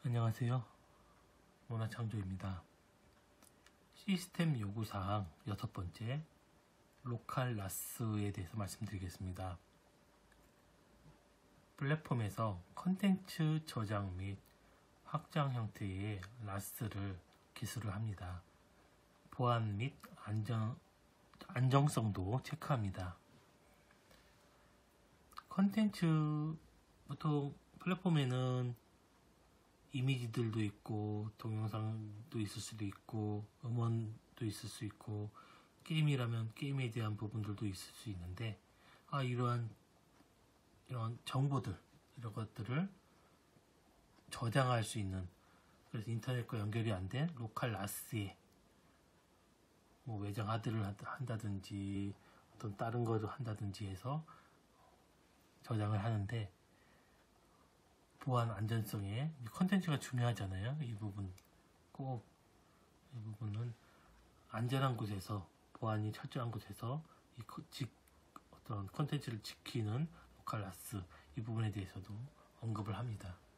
안녕하세요. 문화창조입니다. 시스템 요구사항 6번째 로컬 나스에 대해서 말씀드리겠습니다. 플랫폼에서 컨텐츠 저장 및 확장 형태의 나스를 기술을 합니다. 보안 및 안정성도 체크합니다. 컨텐츠 보통 플랫폼에는 이미지들도 있고 동영상도 있을 수도 있고 음원도 있을 수 있고 게임이라면 게임에 대한 부분들도 있을 수 있는데 이런 정보들 이런 것들을 저장할 수 있는, 그래서 인터넷과 연결이 안 된 로컬 나스에 외장 하드를 한다든지 어떤 다른 거를 한다든지 해서 저장을 하는데, 보안 안전성에 컨텐츠가 중요하잖아요. 이 부분은 안전한 곳에서, 보안이 철저한 곳에서 어떤 컨텐츠를 지키는 로컬 나스, 이 부분에 대해서도 언급을 합니다.